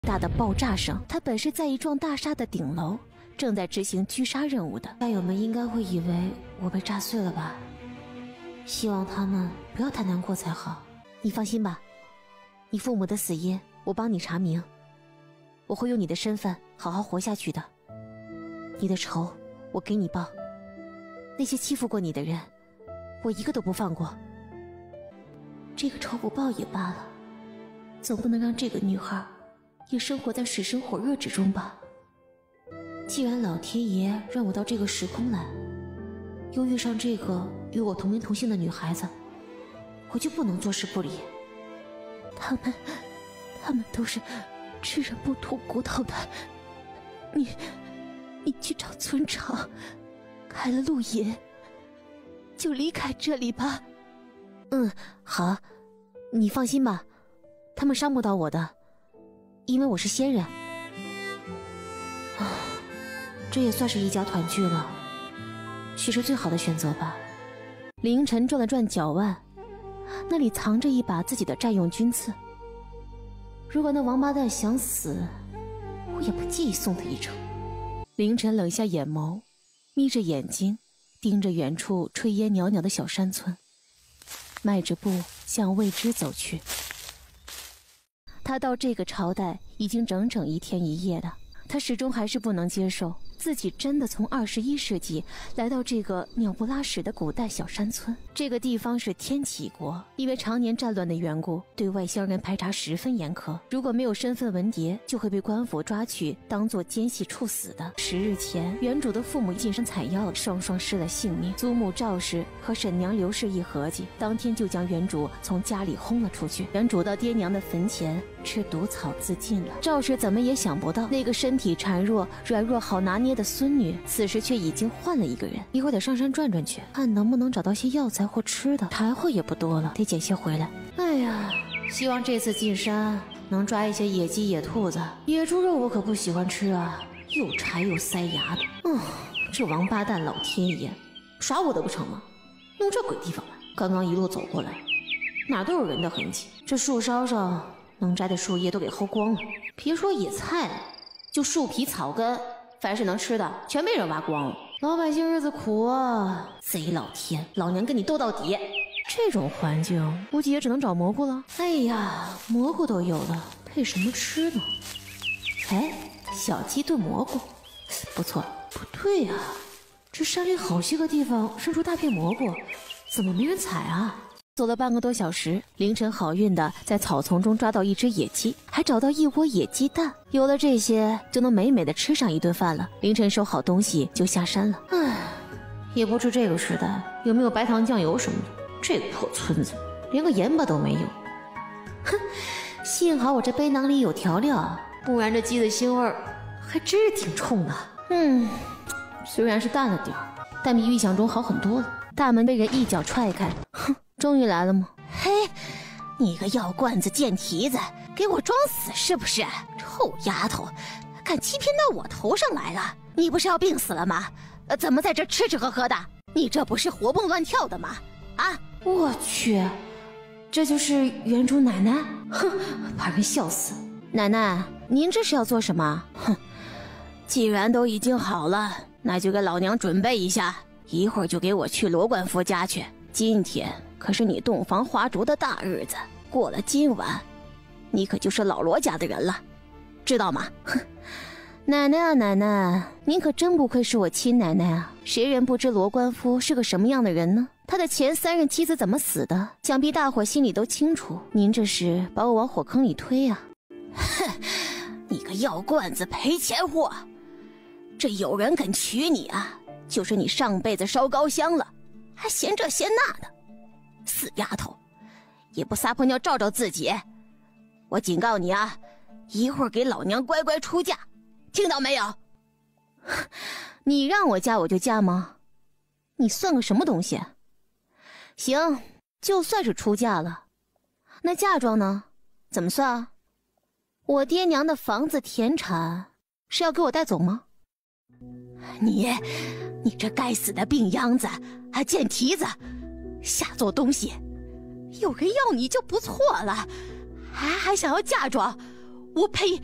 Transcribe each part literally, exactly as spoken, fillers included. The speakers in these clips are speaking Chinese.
大的爆炸声。他本是在一幢大厦的顶楼，正在执行狙杀任务的。战友们应该会以为我被炸碎了吧？希望他们不要太难过才好。你放心吧，你父母的死因我帮你查明，我会用你的身份好好活下去的。你的仇我给你报，那些欺负过你的人，我一个都不放过。这个仇不报也罢了，总不能让这个女孩也生活在水深火热之中吧。既然老天爷让我到这个时空来，又遇上这个与我同名同姓的女孩子，我就不能坐视不理。他们他们都是吃人不吐骨头的。你你去找村长开了路引，就离开这里吧。嗯，好，你放心吧，他们伤不到我的，因为我是仙人。啊，这也算是一家团聚了，许是最好的选择吧。凌晨转了转脚腕，那里藏着一把自己的战用军刺。如果那王八蛋想死，我也不介意送他一程。凌晨冷下眼眸，眯着眼睛盯着远处炊烟袅袅的小山村，迈着步向未知走去。他到这个朝代已经整整一天一夜了，他始终还是不能接受自己真的从二十一世纪来到这个鸟不拉屎的古代小山村。这个地方是天启国，因为常年战乱的缘故，对外乡人排查十分严苛，如果没有身份文牒，就会被官府抓去当作奸细处死的。十日前，原主的父母进山采药，双双失了性命。祖母赵氏和婶娘刘氏一合计，当天就将原主从家里轰了出去。原主到爹娘的坟前吃毒草自尽了。赵氏怎么也想不到，那个身体孱弱、软弱好拿捏的孙女，此时却已经换了一个人。一会儿得上山转转去，看能不能找到些药材或吃的。柴火也不多了，得捡些回来。哎呀，希望这次进山能抓一些野鸡野兔子。野猪肉我可不喜欢吃啊，又柴又塞牙的。嗯，这王八蛋老天爷，耍我的不成吗？弄这鬼地方来！刚刚一路走过来，哪都有人的痕迹，这树梢上能摘的树叶都给薅光了，别说野菜了，就树皮草根，凡是能吃的全被人挖光了。老百姓日子苦啊！贼老天，老娘跟你斗到底！这种环境估计也只能找蘑菇了。哎呀，蘑菇都有了，配什么吃呢？哎，小鸡炖蘑菇不错。不对呀、啊，这山里好些个地方生出大片蘑菇，怎么没人采啊？走了半个多小时，凌晨好运的在草丛中抓到一只野鸡，还找到一窝野鸡蛋。有了这些，就能美美的吃上一顿饭了。凌晨收好东西就下山了。唉，也不知这个时代有没有白糖酱油什么的。这个破村子连个盐巴都没有。哼，幸好我这背囊里有调料，不然这鸡的腥味儿还真是挺冲的。嗯，虽然是淡了点儿，但比预想中好很多了。大门被人一脚踹开，哼。终于来了吗？嘿，你个药罐子贱蹄子，给我装死是不是？臭丫头，敢欺骗到我头上来了！你不是要病死了吗？呃，怎么在这吃吃喝喝的？你这不是活蹦乱跳的吗？啊！我去，这就是原主奶奶？哼，把人笑死！奶奶，您这是要做什么？哼，既然都已经好了，那就给老娘准备一下，一会儿就给我去罗冠夫家去。今天可是你洞房花烛的大日子，过了今晚，你可就是老罗家的人了，知道吗？哼，奶奶啊奶奶，您可真不愧是我亲奶奶啊！谁人不知罗冠夫是个什么样的人呢？他的前三任妻子怎么死的，想必大伙心里都清楚。您这是把我往火坑里推啊！哼，你个药罐子赔钱货，这有人肯娶你啊，就是你上辈子烧高香了，还嫌这嫌那的，死丫头，也不撒泡尿照照自己！我警告你啊，一会儿给老娘乖乖出嫁，听到没有？你让我嫁我就嫁吗？你算个什么东西？行，就算是出嫁了，那嫁妆呢？怎么算啊？我爹娘的房子田产是要给我带走吗？你，你这该死的病秧子，还贱蹄子，下作东西！有人要你就不错了，还还想要嫁妆？我呸！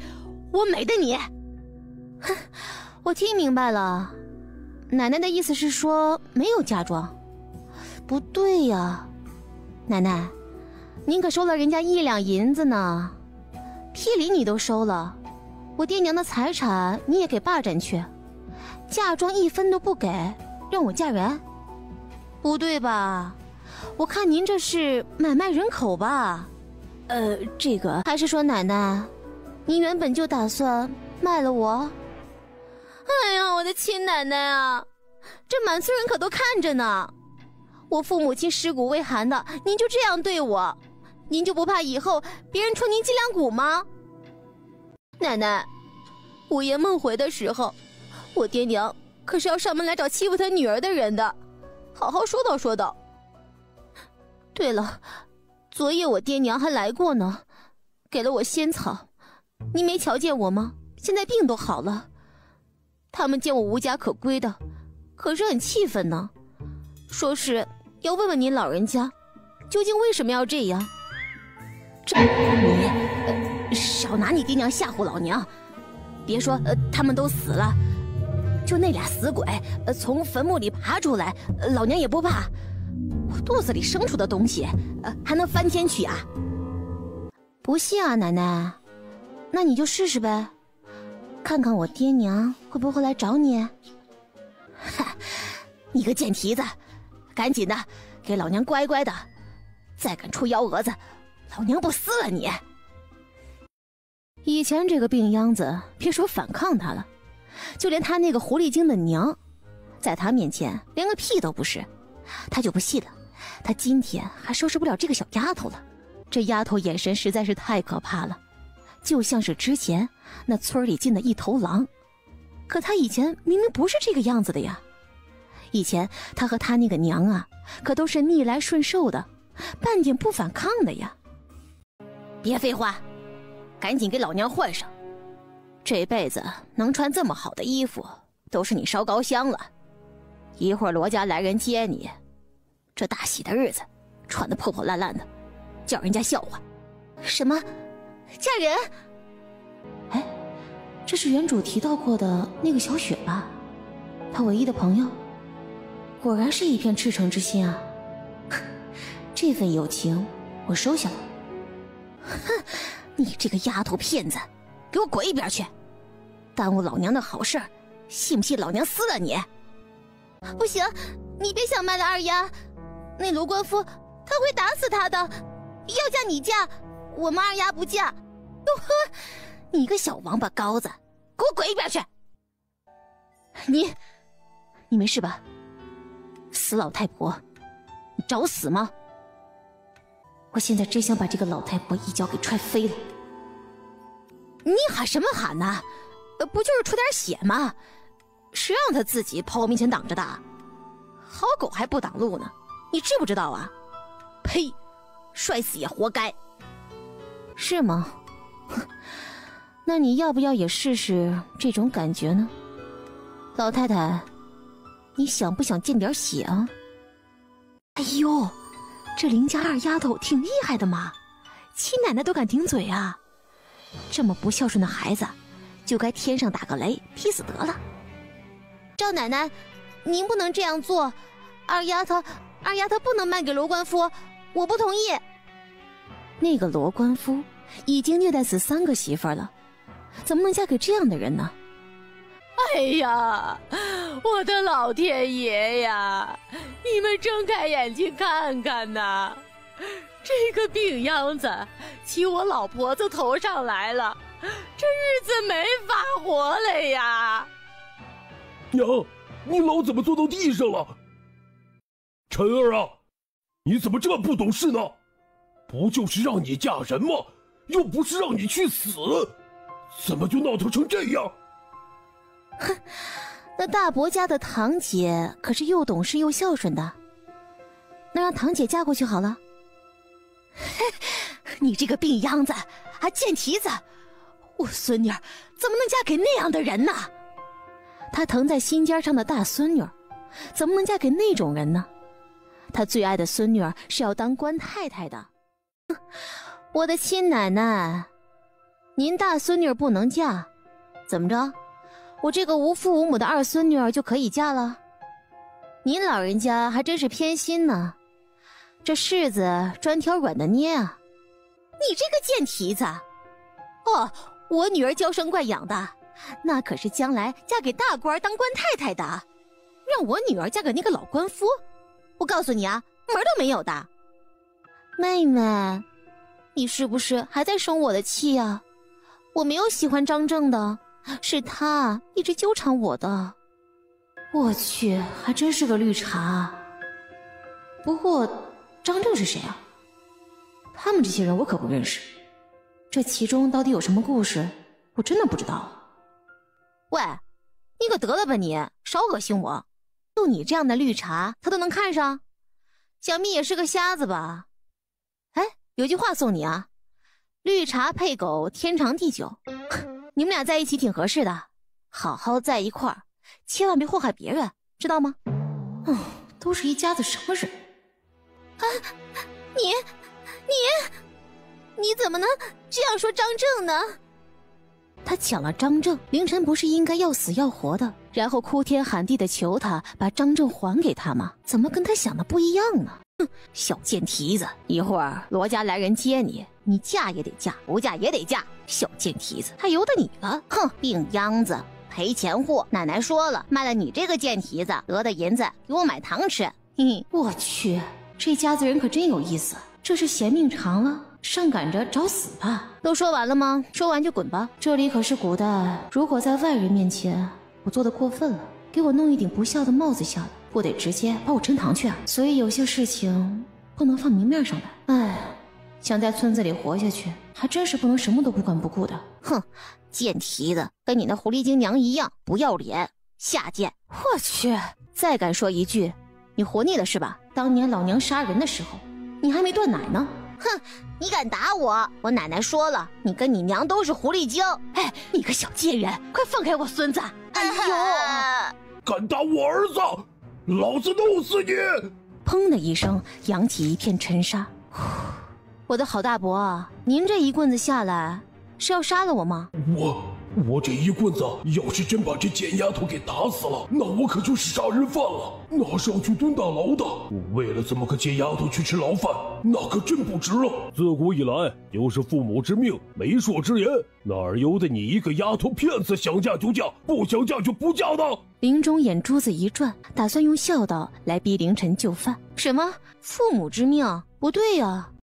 我美的你。 哼，我听明白了，奶奶的意思是说没有嫁妆。不对呀，奶奶，您可收了人家一两银子呢，聘礼你都收了，我爹娘的财产你也给霸占去，嫁妆一分都不给，让我嫁人？不对吧？我看您这是买卖人口吧？呃，这个还是说奶奶，您原本就打算卖了我？哎呀，我的亲奶奶啊，这满村人可都看着呢。我父母亲尸骨未寒的，您就这样对我，您就不怕以后别人戳您脊梁骨吗？奶奶，午夜梦回的时候，我爹娘可是要上门来找欺负他女儿的人的，好好说道说道。对了，昨夜我爹娘还来过呢，给了我仙草，您没瞧见我吗？现在病都好了。他们见我无家可归的，可是很气愤呢，说是要问问您老人家，究竟为什么要这样？这你、呃、少拿你爹娘吓唬老娘！别说呃他们都死了，就那俩死鬼呃从坟墓里爬出来，呃、老娘也不怕。我肚子里生出的东西，呃还能翻天去啊？不信啊，奶奶，那你就试试呗。看看我爹娘会不会来找你？哈，你个贱蹄子，赶紧的给老娘乖乖的，再敢出幺蛾子，老娘不撕了你！以前这个病秧子，别说反抗他了，就连他那个狐狸精的娘，在他面前连个屁都不是。他就不信了，他今天还收拾不了这个小丫头了。这丫头眼神实在是太可怕了，就像是之前那村里进的一头狼，可他以前明明不是这个样子的呀。以前他和他那个娘啊，可都是逆来顺受的，半点不反抗的呀。别废话，赶紧给老娘换上，这辈子能穿这么好的衣服，都是你烧高香了。一会儿罗家来人接你，这大喜的日子穿得破破烂烂的，叫人家笑话。什么？嫁人？哎，这是原主提到过的那个小雪吧？她唯一的朋友，果然是一片赤诚之心啊！这份友情我收下了。哼，你这个丫头片子，给我滚一边去！耽误老娘的好事，信不信老娘撕了你？不行，你别想卖了二丫，那罗官夫他会打死他的。要嫁你嫁，我们二丫不嫁。你个小王八羔子，给我滚一边去！你，你没事吧？死老太婆，你找死吗？我现在真想把这个老太婆一脚给踹飞了。你喊什么喊呢？不就是出点血吗？谁让他自己跑我面前挡着的？好狗还不挡路呢，你知不知道啊？呸！摔死也活该。是吗？那你要不要也试试这种感觉呢？老太太，你想不想见点血啊？哎呦，这林家二丫头挺厉害的嘛，亲奶奶都敢顶嘴啊！这么不孝顺的孩子，就该天上打个雷劈死得了。赵奶奶，您不能这样做，二丫头，二丫头不能卖给罗官夫，我不同意。那个罗官夫已经虐待死三个媳妇儿了，怎么能嫁给这样的人呢？ 哎呀，我的老天爷呀！你们睁开眼睛看看呐，这个病秧子骑我老婆子头上来了，这日子没法活了呀！ 娘，你老怎么坐到地上了？晨儿啊，你怎么这么不懂事呢？不就是让你嫁人吗？又不是让你去死，怎么就闹腾成这样？ 哼，那大伯家的堂姐可是又懂事又孝顺的，那让堂姐嫁过去好了。你这个病秧子啊，贱蹄子！我孙女怎么能嫁给那样的人呢？她疼在心尖上的大孙女，怎么能嫁给那种人呢？她最爱的孙女是要当官太太的。我的亲奶奶， 您大孙女不能嫁，怎么着？我这个无父无母的二孙女就可以嫁了？您老人家还真是偏心呢，这柿子专挑软的捏啊！你这个贱蹄子！哦，我女儿娇生惯养的，那可是将来嫁给大官当官太太的，让我女儿嫁给那个老官夫，我告诉你啊，门都没有的。妹妹，你是不是还在生我的气啊？我没有喜欢张正的，是他一直纠缠我的。我去，还真是个绿茶。不过张正是谁啊？他们这些人我可不认识，这其中到底有什么故事，我真的不知道。喂，你可得了吧你，少恶心我！就你这样的绿茶，他都能看上？小蜜也是个瞎子吧？哎，有句话送你啊，绿茶配狗，天长地久。你们俩在一起挺合适的，好好在一块儿，千万别祸害别人，知道吗？嗯，都是一家子什么人？啊，你，你，你怎么能这样说张正呢？他抢了张正，凌晨不是应该要死要活的，然后哭天喊地的求他把张正还给他吗？怎么跟他想的不一样呢？哼，小贱蹄子，一会儿罗家来人接你，你嫁也得嫁，不嫁也得嫁。小贱蹄子，还由得你了？哼，病秧子，赔钱货。奶奶说了，卖了你这个贱蹄子，得的银子给我买糖吃。嘿嘿，我去，这家子人可真有意思，这是嫌命长了，上赶着找死吧？都说完了吗？说完就滚吧。这里可是古代，如果在外人面前我做的过分了，给我弄一顶不孝的帽子下来，不得直接把我沉塘去啊！所以有些事情不能放明面上来。哎，想在村子里活下去，还真是不能什么都不管不顾的。哼，贱蹄子，跟你那狐狸精娘一样不要脸，下贱！我去，再敢说一句，你活腻了是吧？当年老娘杀人的时候，你还没断奶呢。哼，你敢打我？我奶奶说了，你跟你娘都是狐狸精。哎，你个小贱人，快放开我孙子！哎呦！ 敢打我儿子，老子弄死你！ 砰的一声，扬起一片尘沙。我的好大伯，您这一棍子下来，是要杀了我吗？ 我我这一棍子，要是真把这贱丫头给打死了，那我可就是杀人犯了，那是要去蹲大牢的。我为了这么个贱丫头去吃牢饭，那可真不值了。自古以来，就是父母之命，媒妁之言，哪儿由得你一个丫头片子想嫁就嫁，不想嫁就不嫁的？ 林中眼珠子一转，打算用孝道来逼凌晨就范。什么父母之命？不对呀、啊！